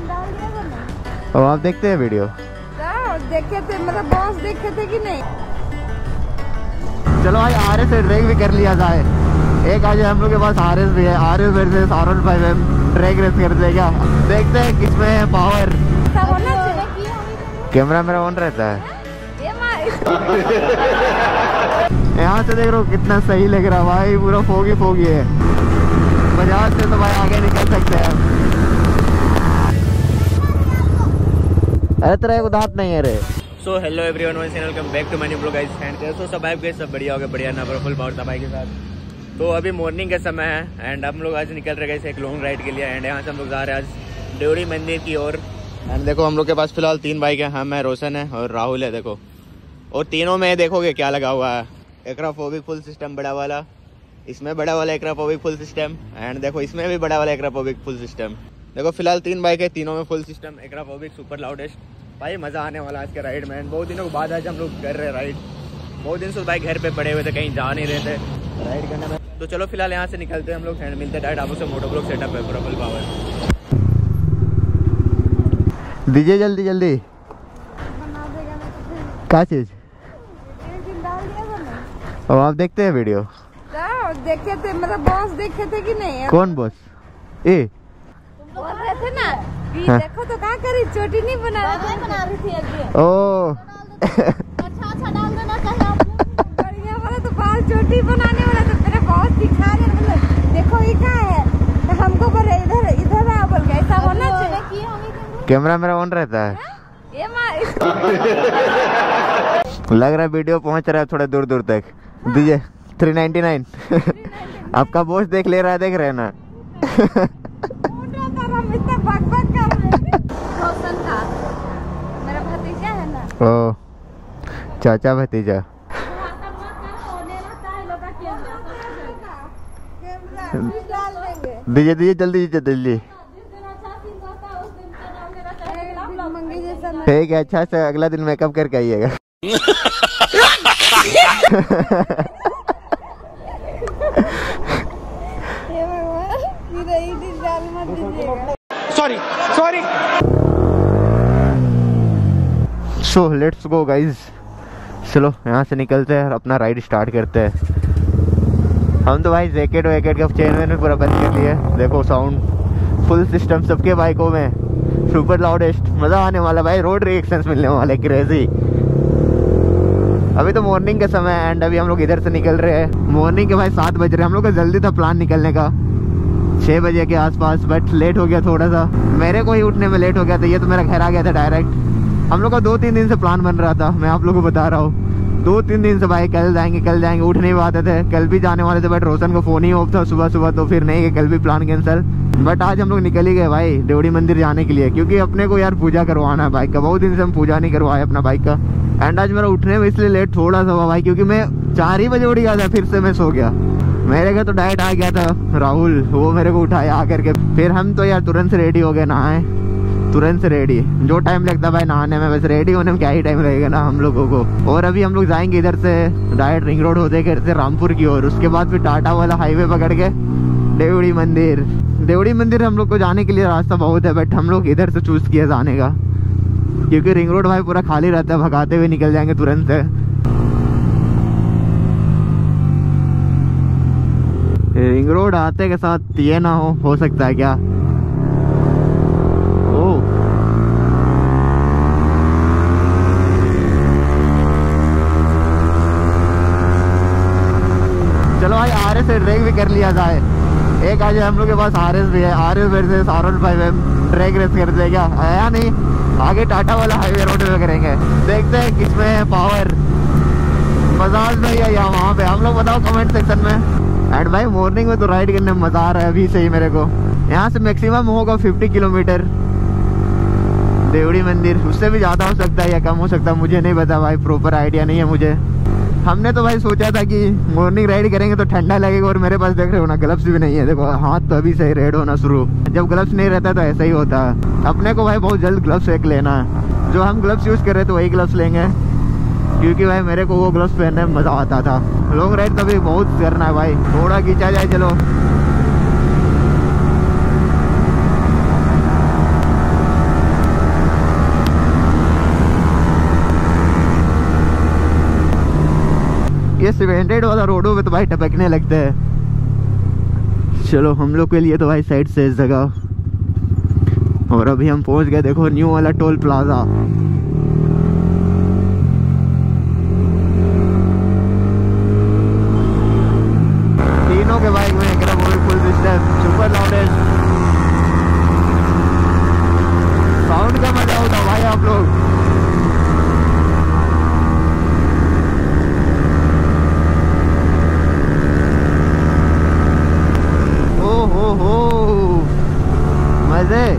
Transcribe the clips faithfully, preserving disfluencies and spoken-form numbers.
और आप देखते हैं वीडियो? देखे थे, मतलब बॉस देखे थे कि नहीं? चलो भाई आर एस से ड्रैग भी कर लिया जाए। एक आज हम लोग के पास आर एस भी है, R S versus R one five M drag race करते हैं क्या? देखते हैं किसमें है पावर। कैमरा मेरा ऑन रहता है। यहाँ से देख रहा हूँ कितना सही लग रहा है भाई, पूरा फोगी फोगी है। बजाज से तो भाई आगे निकल सकते हैं। अरे तेरा एक दांत नहीं है रे। So hello everyone, one channel come back to my new blog guys. And कैसे सब आप गए? सब बढ़िया हो गए, बढ़िया ना फुल पावर दबाई के साथ। तो अभी मॉर्निंग का समय है एंड हम लोग आज निकल रहे हैं एक लॉन्ग राइड के लिए। एंड यहाँ से हम लोग जा रहे हैं आज देवड़ी मंदिर की ओर। एंड देखो हम लोग के पास फिलहाल तीन बाइक है, हम है, रोशन है और राहुल है। देखो और तीनों में देखोगे क्या लगा हुआ है, एक्राफोबिक फुल सिस्टम बड़ा वाला, इसमें बड़ा वाला एक्राफोबिक फुल सिस्टम, एंड देखो इसमें भी बड़ा वाला एक्राफोबिक फुल सिस्टम। देखो फिलहाल तीन बाइक है, तीनों में full system Akrapovic super loudest. भाई मज़ा आने वाला आज के राइड में। बहुत दिनों के बाद आज हम लोग कर रहे हैं राइड। बहुत दिन से बाइक घर पे पड़े हुए थे, कहीं जा नहीं रहे थे राइड करने में। तो चलो फिलहाल यहाँ से निकलते हैं हम लोग एंड मिलते हैं डायरेक्ट आपको से मोटो ब्लॉक सेटअप है पूरा फुल पावर। दीजिए जल्दी जल्दी। क्या चीज? और आप देखते हैं वीडियो? देखे थे, मतलब बॉस देखे थे कि नहीं? कौन बॉस? ए बोल रहे थे ना कि हाँ। देखो तो क्या करी, चोटी नहीं बना रही बना रही थी अभी। ओ अच्छा अच्छा डाल देना चाहिए आपको। बढ़िया वाला तो बाल चोटी बनाने वाला तो मेरे बॉस दिखा रहे, मतलब देखो ये क्या है। तो हमको बोले इधर इधर आ बोल के, ऐसा होना चाहिए। कैमरा मेरा ऑन रहता है। ये मां लग रहा है वीडियो पहुंच रहा है थोड़ा दूर दूर तक। दीजिए थ्री नाइन्टी नाइन। आपका बॉस देख ले रहा है, देख रहे हैं ना? बक बक कर रहे हैं। रोशन का मेरा भतीजा है ना। ओ चाचा भतीजा। दीजिए दीजिए जल्दी दीजिए जल्दी। ठीक है, अच्छा से अगला दिन मेकअप करके आइएगा। Sorry sorry. So let's go guys. चलो यहाँ से निकलते हैं और अपना राइड स्टार्ट करते हैं। हम तो भाई जैकेट वैकेट का चेन वेन पूरा बंद कर लिए। देखो साउंड फुल सिस्टम सबके बाइकों में, सुपर लाउडेस्ट। मज़ा आने वाला भाई, रोड रिएक्शंस मिलने वाले क्रेजी। अभी तो मॉर्निंग का समय है एंड अभी हम लोग इधर से निकल रहे हैं। मॉर्निंग के भाई सात बज रहे हैं। हम लोग का जल्दी था प्लान निकलने का छः बजे के आसपास, बट लेट हो गया थोड़ा सा। मेरे को ही उठने में लेट हो गया था, ये तो मेरा घर आ गया था डायरेक्ट। हम लोग का दो तीन दिन से प्लान बन रहा था, मैं आप लोगों को बता रहा हूँ। दो तीन दिन से भाई कल जाएंगे कल जाएंगे, उठ नहीं पाते थे। कल भी जाने वाले थे बट रोशन को फ़ोन ही ऑफ था सुबह सुबह, तो फिर नहीं कि कल भी प्लान कैंसिल। बट आज हम लोग निकल ही गए भाई देवड़ी मंदिर जाने के लिए, क्योंकि अपने को यार पूजा करवाना है बाइक का। बहुत दिन से हम पूजा नहीं करवाए अपना बाइक का। एंड आज मेरा उठने में इसलिए लेट थोड़ा सा हुआ भाई, क्योंकि मैं चार ही बजे उठ गया था, फिर से मैं सो गया। मेरे घर तो डायरेक्ट आ गया था राहुल, वो मेरे को उठाया आ करके। फिर हम तो यार तुरंत से रेडी हो गए, नहाए तुरंत से रेडी। जो टाइम लगता है भाई नहाने में, बस रेडी होने में क्या ही टाइम लगेगा ना हम लोगों को। और अभी हम लोग जाएंगे इधर से डायरेक्ट रिंग रोड होते करते रामपुर की ओर। उसके बाद फिर टाटा वाला हाईवे पकड़ के देवड़ी मंदिर। देवड़ी मंदिर हम लोग को जाने के लिए रास्ता बहुत है, बट हम लोग इधर से चूज किया जाने का, क्योंकि रिंग रोड भाई पूरा खाली रहता है, भगाते हुए निकल जाएंगे तुरंत से। रिंग रोड आते के साथ ये ना हो हो सकता है क्या? ओ चलो भाई आर एस से ड्रैग भी कर लिया जाए। एक आज हम लोग के पास आर एस भी है, R S versus R one five M drag race करते हैं क्या? आया नहीं, आगे टाटा वाला हाईवे रोड पे करेंगे। देखते हैं किसमें है पावर, बजाज में या यहाँ वहाँ पे। हम लोग बताओ कमेंट सेक्शन में। एंड भाई मॉर्निंग में तो राइड करने में मज़ा आ रहा है अभी से ही मेरे को। यहाँ से मैक्सिमम होगा फिफ्टी किलोमीटर देवड़ी मंदिर, उससे भी ज़्यादा हो सकता है या कम हो सकता है, मुझे नहीं पता भाई, प्रॉपर आइडिया नहीं है मुझे। हमने तो भाई सोचा था कि मॉर्निंग राइड करेंगे तो ठंडा लगेगा, और मेरे पास देख रहे हो ना ग्लव्स भी नहीं है। देखो हाथ तो अभी से ही रेड होना शुरू। जब ग्लव्स नहीं रहता तो ऐसा ही होता है। अपने को भाई बहुत जल्द ग्लव्स एक लेना है। जो हम ग्लव्स यूज़ कर रहे थे वही ग्लव्स लेंगे, क्योंकि भाई मेरे को वो ग्लव्स पहनने में मज़ा आता था। लॉन्ग राइड तभी बहुत करना है भाई, थोड़ा खींचा जाए। चलो ये सीमेंटेड वाला रोडों पे तो भाई टपकने लगते हैं। चलो हम लोग के लिए तो भाई साइड से इस जगह। और अभी हम पहुंच गए देखो न्यू वाला टोल प्लाजा। तीनों के बाइक में एक full system super loudest sound का मजा उठाओ भाई आप लोग। ओ हो हो मजे।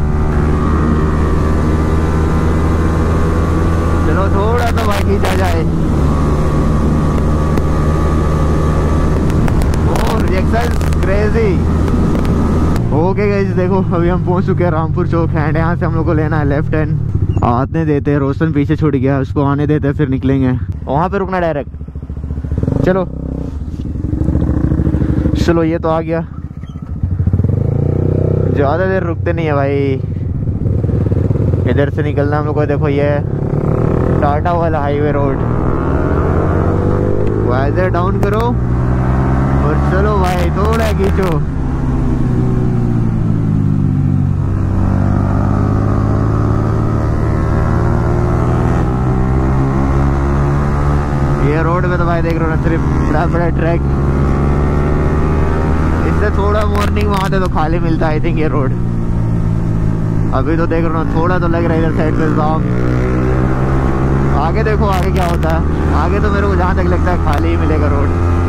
चलो थोड़ा तो भाई खींचा जाए। क्रेजी। ओके गाइस देखो अभी हम पहुंच चुके हैं रामपुर चौक एंड यहाँ से हम लोग को लेना है लेफ्ट हैंड। आने देते हैं, रोशन पीछे छूट गया, उसको आने देते हैं फिर निकलेंगे। वहां पे रुकना डायरेक्ट। चलो चलो ये तो आ गया। ज्यादा देर रुकते नहीं है भाई। इधर से निकलना हम लोग को। देखो ये टाटा वाला हाईवे रोड। वाइजर डाउन करो और चलो भाई थोड़ा खींचो। ये रोड में तो भाई देख रहे हो ना सिर्फ बड़ा बड़ा ट्रैक। इससे थोड़ा मॉर्निंग वहां से तो खाली मिलता है आई थिंक ये रोड। अभी तो देख रहे हो ना थोड़ा तो लग रहा है इधर साइड पे जाम। आगे देखो आगे क्या होता है। आगे तो मेरे को जहाँ तक लगता है खाली ही मिलेगा रोड।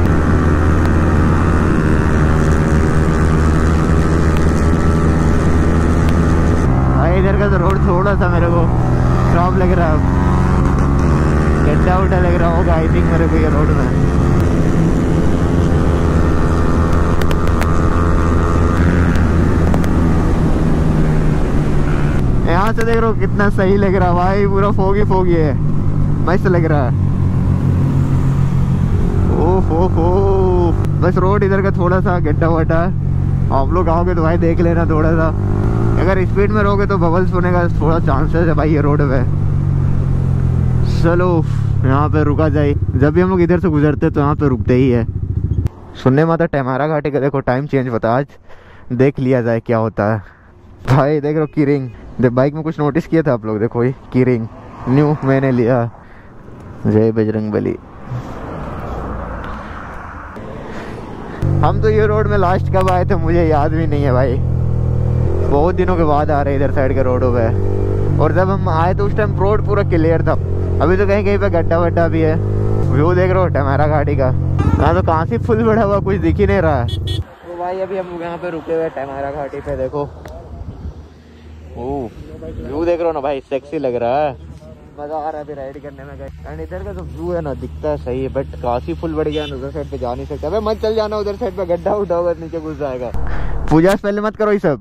भाई इधर का तो रोड थोड़ा सा मेरे को खराब लग रहा है। गड्ढा उड्ढा लग रहा होगा आई थिंक मेरे को ये रोड में। यहाँ से देख रहे हो कितना सही लग रहा है भाई। पूरा फोगी फोगी है, मस्त लग रहा है। ओह हो हो। बस रोड इधर का थोड़ा सा गड्ढा वड्ढा है। आप लोग आओगे तो भाई देख लेना थोड़ा सा। अगर स्पीड में रहोगे तो बबल्स होने का थोड़ा चांसेस है भाई ये रोड पे। चलो यहाँ पे रुका जाए। जब भी हम लोग इधर से गुजरते तो यहाँ पे रुकते ही है। सुनने में आता टेमारा घाटी का देखो टाइम चेंज होता। आज देख लिया जाए क्या होता है। भाई देख रहे हो की रिंग। देख बाइक में कुछ नोटिस किया था आप लोग। देखो ये की रिंग न्यू मैंने लिया। जय बजरंग बली। हम तो ये रोड में लास्ट कब आए थे मुझे याद भी नहीं है भाई। बहुत दिनों के बाद आ रहे इधर साइड के रोडों पे। और जब हम आए तो उस टाइम रोड पूरा क्लियर था। अभी तो कहीं कहीं पे गड्ढा वड्ढा भी है। व्यू देख रहे हो टेमारा घाटी का। यहाँ तो कहाँ से फुल बढ़ा हुआ कुछ दिख ही नहीं रहा है। तो भाई अभी हम लोग यहाँ पे रुके हुए टेमारा घाटी पे। देखो ओह व्यू देख रहे हो ना भाई, सेक्सी लग रहा है। मजा आ रहा है अभी राइड करने में। एंड इधर का जो व्यू है ना दिखता है सही है, बट काफी फुल बढ़ गया। उधर साइड पे जा नहीं सकता। अबे मत चल जाना उधर साइड पे, गड्ढा उठा होगा नीचे घुस जाएगा। पूजा से पहले मत करो ये सब।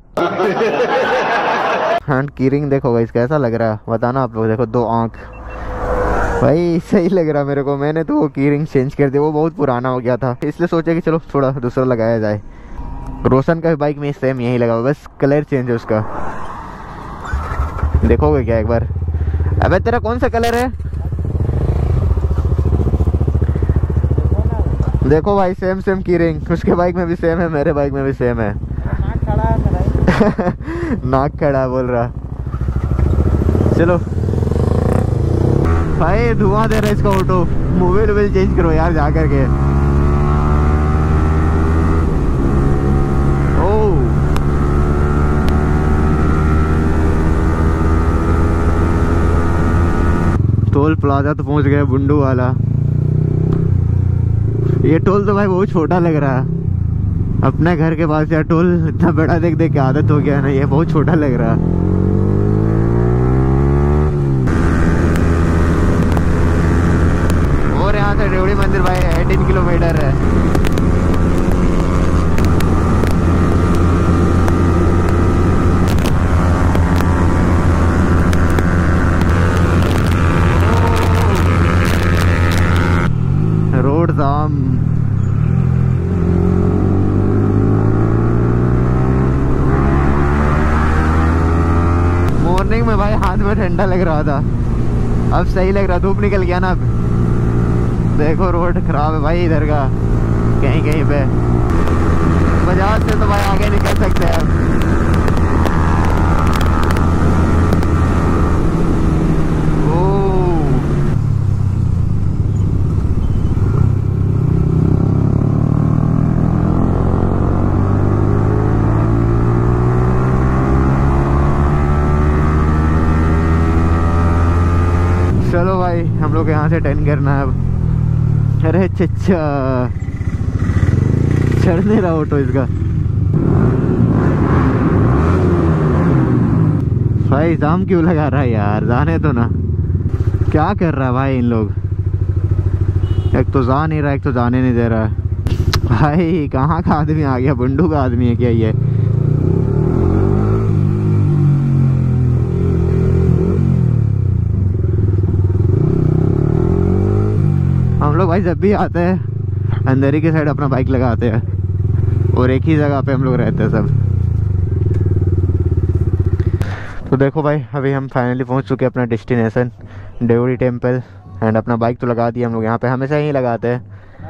हैंड की रिंग देखो गाइस कैसा लग रहा है बताना आप लोग। देखो दो आंख भाई सही लग रहा है मेरे को। मैंने तो वो की रिंग चेंज कर दी, वो बहुत पुराना हो गया था इसलिए सोचा कि चलो थोड़ा दूसरा लगाया जाए। रोशन का बाइक में सेम यही लगा, बस कलर चेंज है उसका। देखोगे क्या एक बार? अबे तेरा कौन सा कलर है? देखो भाई सेम सेम की रिंग। उसके बाइक में भी सेम है, मेरे बाइक में भी सेम है। नाक खड़ा है मेरा। नाक खड़ा बोल रहा। चलो भाई धुआं दे रहा है इसका ऑटो। मोबाइल वोबाइल चेंज करो यार जा करके। ओह टोल प्लाजा तो पहुंच गए बुंडू वाला। ये टोल तो भाई बहुत छोटा लग रहा है। अपने घर के पास यार टोल इतना बड़ा देख देख के आदत हो गया ना। ये बहुत छोटा लग रहा है। और यहाँ से रेवड़ी मंदिर भाई अठारह किलोमीटर है। रोड जाम। मॉर्निंग में भाई हाथ में ठंडा लग रहा था, अब सही लग रहा। धूप निकल गया ना अब। देखो रोड खराब है भाई इधर का, कहीं कहीं पे। बजाज से तो भाई आगे निकल सकते हैं अब। चलो भाई हम लोग यहाँ से टर्न करना है अब। अरे चचा चढ़ नहीं रहा ऑटो इसका। भाई जाम क्यों लगा रहा है यार, जाने तो ना। क्या कर रहा है भाई इन लोग, एक तो जा नहीं रहा, एक तो जाने नहीं दे रहा है। भाई कहाँ का आदमी आ गया, बंडू का आदमी है क्या ये? हम लोग भाई जब भी आते हैं अंदर ही के साइड अपना बाइक लगाते हैं और एक ही जगह पे हम लोग रहते हैं सब। तो देखो भाई अभी हम फाइनली पहुंच चुके हैं अपना डेस्टिनेशन देवरी टेम्पल। एंड अपना बाइक तो लगा दिया हम लोग, यहाँ पे हमेशा ही लगाते हैं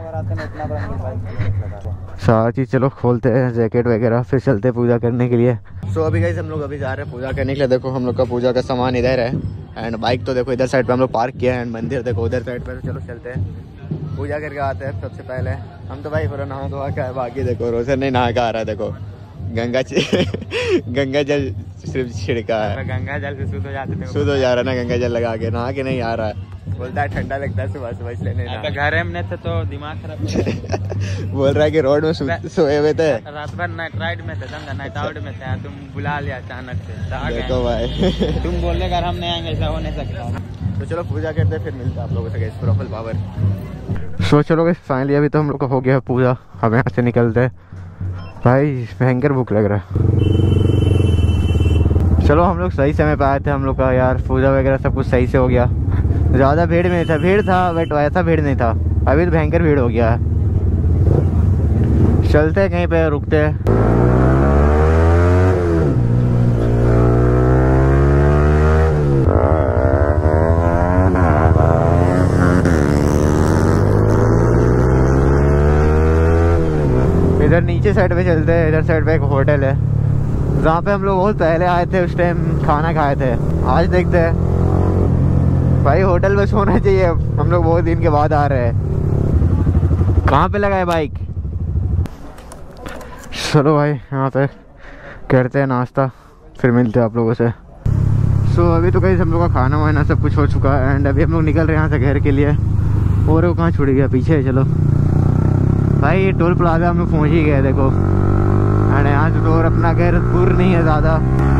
सारा चीज़। चलो खोलते हैं जैकेट वगैरह, फिर चलते हैं पूजा करने के लिए। सो so, अभी गाइस हम लोग अभी जा रहे हैं पूजा करने के लिए। देखो हम लोग का पूजा का सामान इधर है एंड बाइक तो देखो इधर साइड पे हम लोग पार्क किया है एंड मंदिर देखो उधर साइड पे। तो चलो चलते हैं पूजा करके आते हैं। सबसे पहले हम तो भाई पूरा नहा धोआ का है, बाकी देखो रोशन नहीं नहा का आ रहा है। देखो गंगा गंगा जल सिर्फ छिड़का है, गंगा जल से शुद्ध हो जाते शुद्ध हो जा रहा है ना, गंगा जल लगा के नहा के नहीं आ रहा है। बोलता है ठंडा लगता है सुबह सुबह इसलिए नहीं। घर में थे तो दिमाग खराब बोल रहा है कि रोड में सोए हुए थे, रात भर नाइट राइड में थे, समझा नाइट आउट में थे, तुम बुला लिया अचानक से। देखो भाई तुम बोलने अगर हम नहीं आएंगे ऐसा हो नहीं सकता। तो चलो पूजा करते फिर मिलते हैं आप लोगों से फुल पावर। सो चलो गाइस फाइनली अभी तो हम लोग का हो गया पूजा, हम यहाँ से निकलते हैं। भाई भयंकर भूख लग रहा है। चलो हम लोग सही समय पे आए थे, हम लोग का यार पूजा वगैरह सब कुछ सही से हो गया। ज़्यादा भीड़ में नहीं था, भीड़ था बट ऐसा भीड़ नहीं था। अभी तो भयंकर भीड़ हो गया है। चलते हैं कहीं पे रुकते हैं। इधर नीचे साइड पे चलते हैं, इधर साइड पे एक होटल है जहाँ पे हम लोग बहुत पहले आए थे, उस टाइम खाना खाए थे। आज देखते हैं भाई होटल में सोना चाहिए, हम लोग बहुत दिन के बाद आ रहे हैं। कहाँ पे लगा है बाइक? चलो भाई यहाँ पे करते हैं नाश्ता, फिर मिलते हैं आप लोगों से। सो so, अभी तो कहीं हम लोग का खाना वाना सब कुछ हो चुका है एंड अभी हम लोग निकल रहे हैं यहाँ से घर के लिए। और वो कहाँ छूट गया पीछे। चलो भाई ये टोल प्लाजा हम लोग पहुँच ही गए देखो। एंड यहाँ से तो और अपना घर दूर नहीं है ज़्यादा।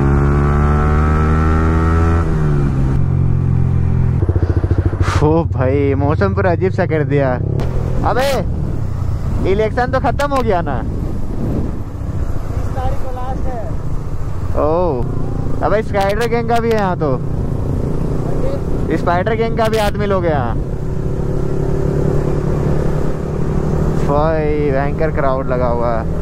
ओ भाई मौसम पूरा अजीब सा कर दिया। अबे इलेक्शन तो खत्म हो गया ना, बीस तारीख को लास्ट है। ओह अबे स्पाइडर गैंग का भी है यहाँ, तो स्पाइडर गैंग का भी आदमी लोग हैं यहाँ। भाई भयंकर क्राउड लगा हुआ है।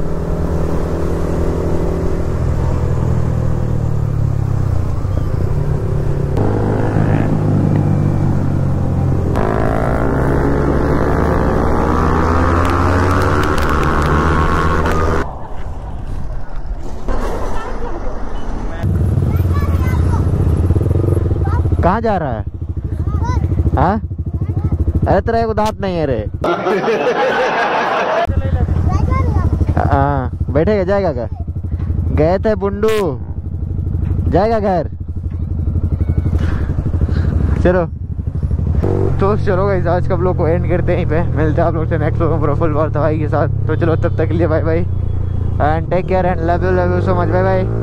कहाँ जा रहा है? हाँ अरे तेरा एक दांत नहीं है रे। हाँ बैठेगा, जाएगा क्या? गए थे बुंडू, जाएगा घर। चलो तो चलो गाइस आज का व्लॉग को एंड करते हैं यहीं पे। मिलते हैं आप लोग से नेक्स्ट व्लॉग में फुल बार दवाई के साथ। तो चलो तब तक के लिए bye bye and take care and love you love you so much. Bye bye.